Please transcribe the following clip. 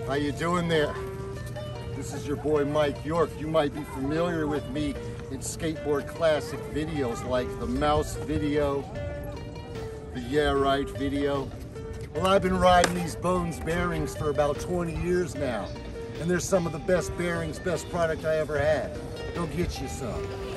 How you doing there? This is your boy Mike York. You might be familiar with me in skateboard classic videos like the Mouse video, the Yeah Right video. Well, I've been riding these Bones bearings for about 20 years now, and they're some of the best bearings, best product I ever had. Go get you some.